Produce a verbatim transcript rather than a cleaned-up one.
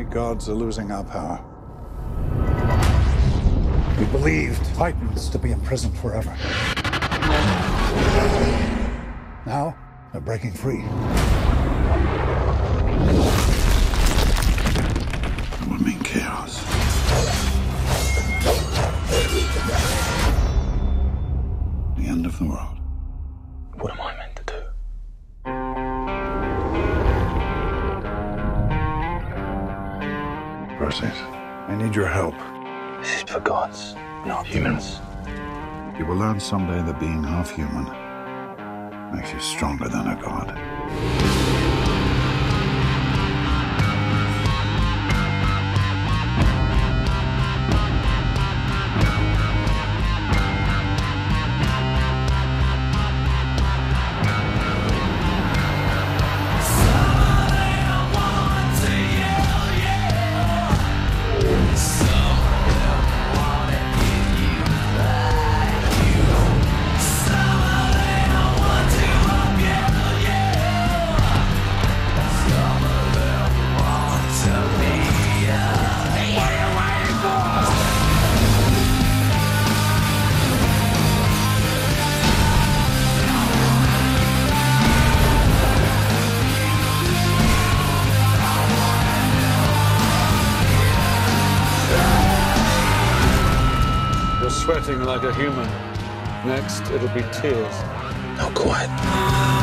gods are losing our power. We believed Titans to be imprisoned forever. Now, they're breaking free. It would mean chaos. The end of the world. What am I meant to do? Perseus, I need your help. This is for gods, not humans. You will learn someday that being half human makes you stronger than a god. You're sweating like a human. Next, it'll be tears. Not quite.